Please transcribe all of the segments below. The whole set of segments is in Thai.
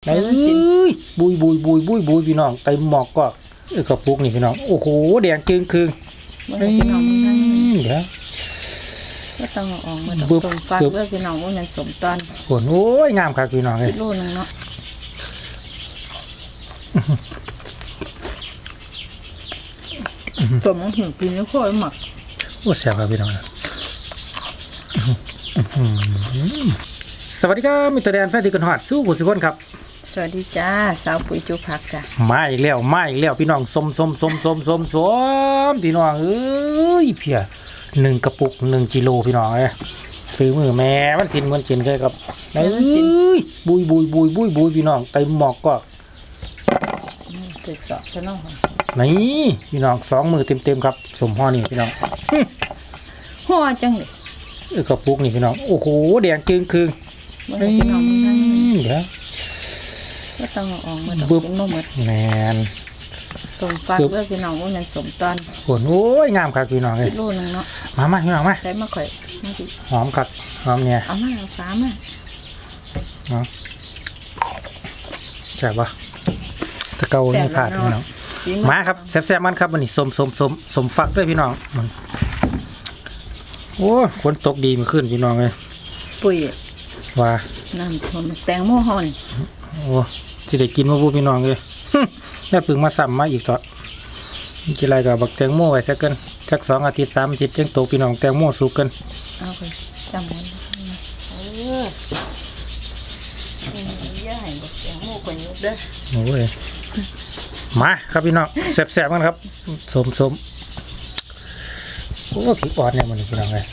เอ้ยบุยพี่น้องเต็มหมอกก็กระปุกนี่พี่น้องโอ้โหแดงจึงคืนเดี๋ยวก็ต้องออกมาตรงฟักเพื่อพี่น้องว่ามันสมตอนโอ้ยงามครับพี่น้องเลยกิโลนึงเนาะสมมองถึงปีนี้โคตรหมักโอ้แซ่บครับพี่น้องสวัสดีครับมิตรแดนแฟนที่กันหอดสู้กุศลครับสวัสดีจ้าสาวปุ๋ยจูผักจ้ะมาอีกแล้วพี่น้องสมพี่น้องเอ้ยเพีย1 กระปุก1 กิโลพี่น้องเลยซื้อมือแม่มันสินเหมือนเชียนเคยกับเอ้ยบุยพี่น้องเต็มหมอกก็ตึกสอบชนะนี่พี่น้อง2 มือเต็มครับสมห่อนี่พี่น้องห่อจังเลยกระปุกนี่พี่น้องโอ้โหแดงจึงคืนเดี๋ยวก็ต้องออกมาตรงนมดแมนสมฟักเพื่อพี่น้องว่ามันสมตอนโอ้ยงามครับพี่น้องเลยกิโลนึงเนาะมาพี่น้องมาใส่มะข่อยหอมครับหอมเนี่ยเอามาฟ้ามาเนาะใช่ปะตะเกาเนี่ยผ่านพี่น้องมาครับแซ่บๆมันครับวันนี้สมฟักด้วยพี่น้องโอ้ฝนตกดีมาขึ้นพี่น้องเลยปุ๋ยว่าน้ำท่วมแตงโมห่อนโอ้จะได้กินมาบูพี่น้องเลยแม่ปึงมาซ้ำมาอีกต่อจะไรกับบักแตงโมไว้สักกันสัก2 อาทิตย์3 อาทิตย์ยังโตพี่น้องแตงโมสุกกันเอาไปจำมันย่าให้บักแตงโมคนยุบเด้อโอ้ยมาครับพี่น้องแซ่บๆกันครับสมโอ้พริกอ่อนเนี่ยมันพี่น้องเลย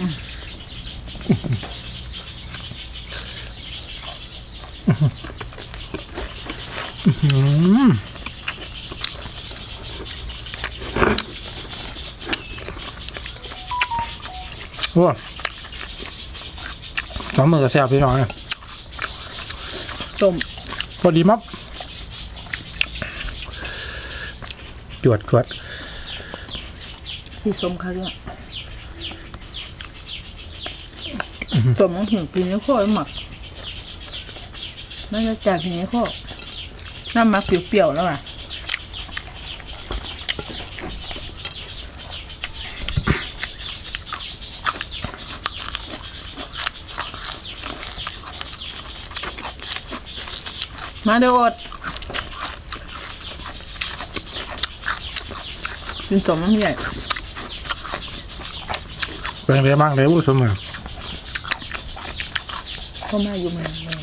โอ้2 มือกับแซ่บพี่น้องเนี่ยต้มพอดีมั้บจวดพี่ส้มค่ะเนี่ยต้มน้ำถึงปีนี้โคตรหมักน่าจะจ่ายปีนี้โคตรน้ำมักเปรี้ยวๆแล้วอ่ะมาเดี๋ยวอดเป็นสมน้ำใหญ่เป็นไปบ้างเลยผู้ชมเลยก็มาอยู่เมืองเลย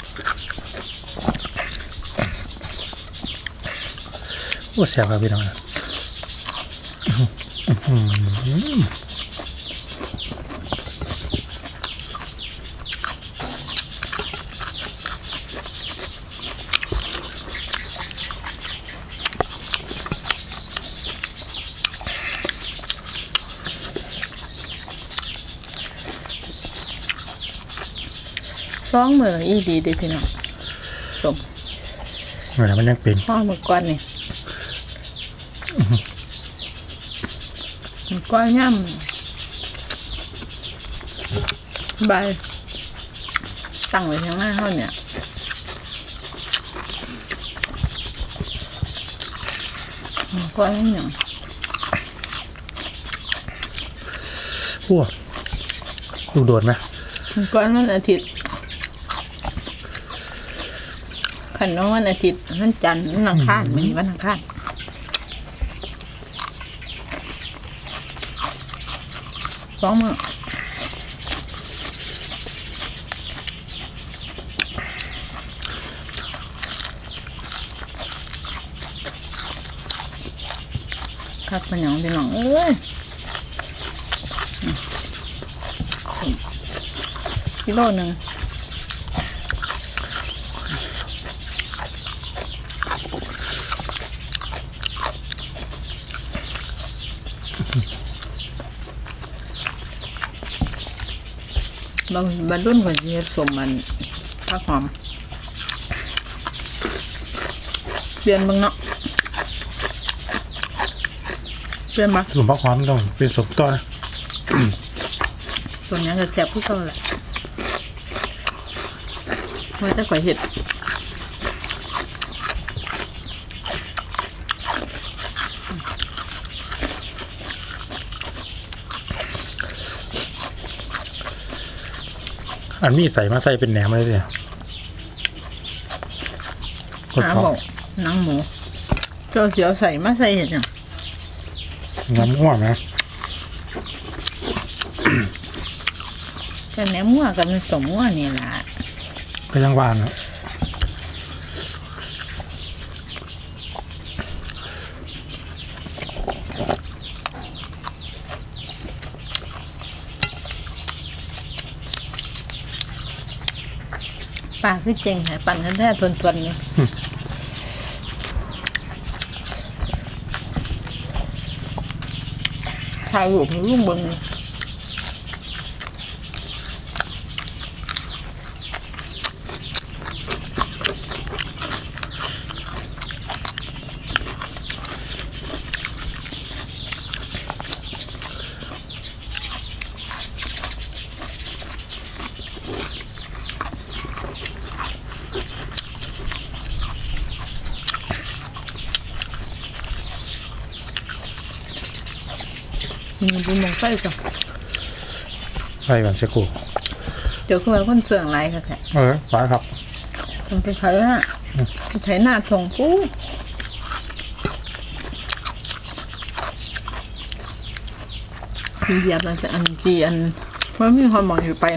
โอ้แซ่บครับพี่น้อง 2 มืออีดีดีพี่น้องสมอะไรมันยังเป็นห่อมือก้อนนี่มือก้อนย่ำใบตั้งไว้ข้างหน้าเขาเนี่ยมือก้อนนี่อย่างดูโดดไหมมือก้อนวันอาทิตย์ขันน้องวันอาทิตย์วันจันทร์วันอังคารมีวันอังคาร2 มื้อคักเป็นอย่างพี่น้องเอ้ยกิโลนึงบรรลุนคนที่สมมันผักหอมเปลี่ยนบ้างเนาะเปลี่ยนมาสมผักหอมต้องเป็นสมต้นส่วนนี้ก็แซ่บผู้เก่าแหละว่าจะข่อยเห็ดอันนี้ใส่มาใส่เป็นแหนมเลยเนี่ยกดหาท้องบอกหนังหมูเจ้าเสียวใส่มาใส่เห็นยังน้ำง่วงนะแต่แหนมงัวกับมันสมงัวนี่ล่ะก็ยังหวานนะปลาคือเจ๋งหายปั่นกันแท้ทวนๆนี่ถ่ายรูปให้ลุงเบิ่งมันเป็นมองไฟจ้ะใส่แบบเชกูเดี๋ยวคือว่าคนเสื่องไรค่ะแค่หวานครับมันไปไถหน้าไถหน้าทงปูเหยียบมันจะอันจีอันมันมีความหมายอยู่ไป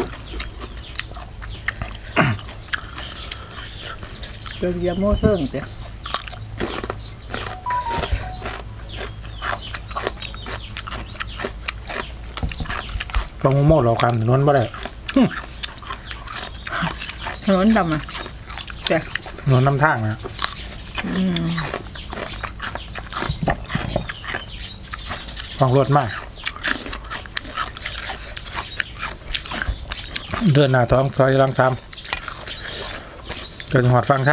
เดี๋ยวเหยียบโม่เสื่องเจ้ะกองโม่เรากันนวลบ่ได้ถนนดำอ่ะเจ้ะนวลน้ำทางนะฟังรถมาก เดินหน้าท้องซอยลังทำเกินหอดฟังทาง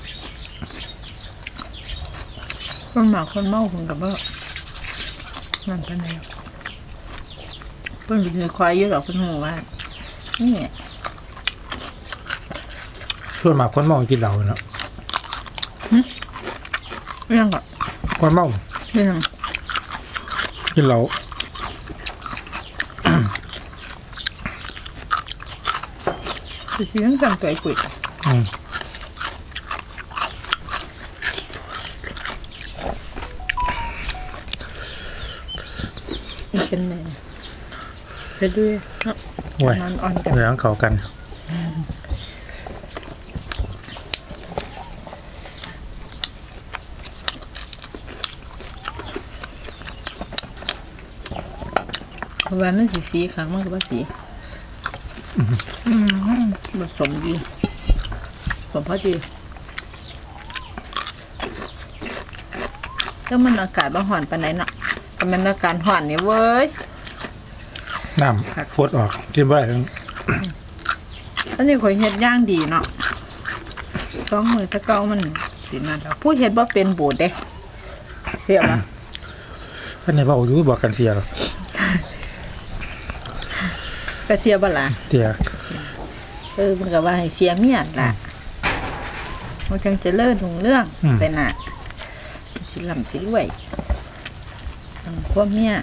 คนหมากคนเมาคนกับว่านั่นเป็นไงเพิ่นเป็นควายเยอะหรอกเพิ่นหัวว่านี่ส่วนมากคนเมากินเหล้าเนาะเรื่องก็คนเมาเรื่องกินเหล้าคือเรื่องสั่งไก่กุยเป็นไงจะด้วยเนาะโอ้ยนอนอ่อนกันเหลืองเขากันเพราะว่ามันสีขาวมากกว่าสีผสมดีผสมพอดีก็มันอากาศบ่ห่อนปานไหนเนาะแต่มันอากาศห่อนนี่เว้ยน้ำฟดออกกินบ่ได้ทั้งอันนี้ข่อยเฮ็ดย่างดีเนาะต้องมือตะเกามันสินั่นแล้วผู้เฮ็ดบ่เป็นบูดเด้เสียบ่ท่านไหนบอกอยู่บอกกันเสียหรอก็เสียบ่ล่ะเสียมันก็ว่าให้เสียเมียล่ะมันจังเจริญรุ่งเรื่องไปน่ะสิร่ำสิรวยพวกเมีย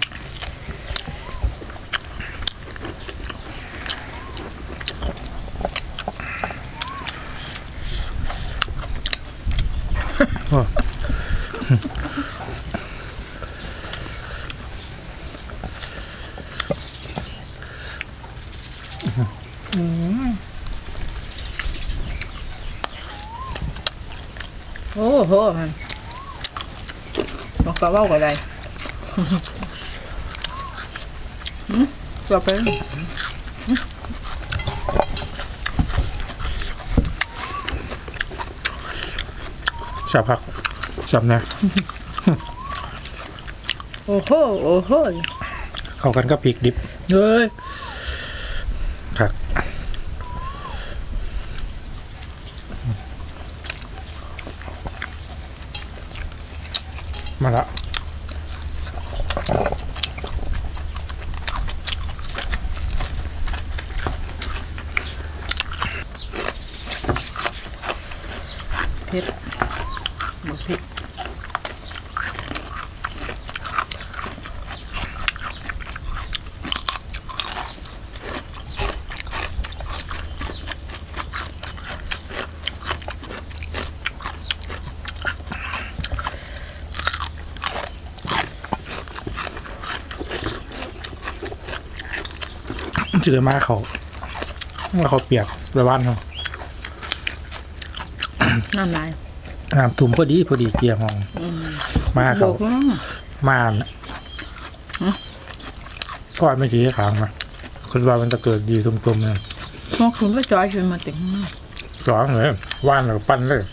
โอ้โหมันบอกว่าก็ได้จบไปสับผักสับนะโอ้โหโอ้โหเข้ากันก็พริกดิบเฮ้ยผักมาละเผ็ดหมดเผ็ดเสือมาเขาเปียกไปบ้านเขาน้ำลายน้ำถุ่มพอดีเกียร์มองมาเขาบอกว่ามาทอดไม่ชี้ขางมาคุณว่ามันจะเกิดดีตุ่มๆเนี่ยมองคุณว่าจอยชวนมาถึงมากร้องเลยว่านหรือปั้นเลย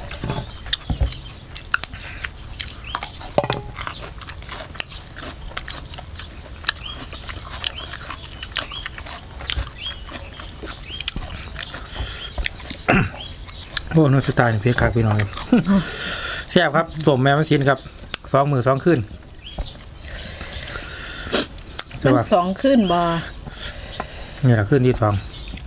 โอ้โนสไตล์เพียคักพี่น้องเลยแซ่บครับสมแม่มาชินครับ2 มื้อ 2 คืนมันสองขึ้นบ่นี่แหละคืนที่ 2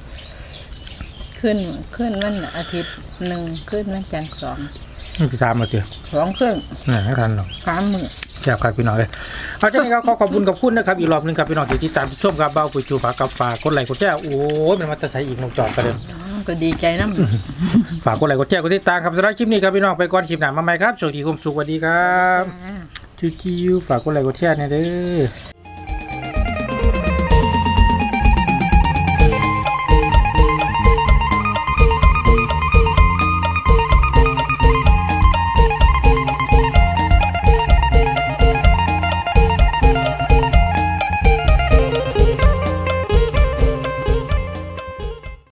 ขึ้นวันอาทิตย์หนึ่งขึ้นวันจันทร์สองนี่ที่ 3 แล้วเตี้ยสองครึ่งนี่ไม่ทันหรอก 3 มื้อแซ่บครับพี่น้องเลยเอาจากนี้ครับขอขอบคุณกับคุณนะครับอีกรอบหนึงครับพี่น้องที่ติดตามชมครับเบ้าปุ๋ยจูฝากกับฝากกดไลค์กดแชร์โอ้ยมันมาจะใส่อีกนกจอดประเด็นก็ดีใจน้ำฝากกดไลค์กดแชร์กดติดตามครับสำหรับคลิปนี้ครับพี่น้องไปก่อนคลิปหน้ามาใหม่ครับโชคดีความสุขสวัสดีครับจ้าจิ้วๆฝากกดไลค์กดแชร์เนี่ยเด้อ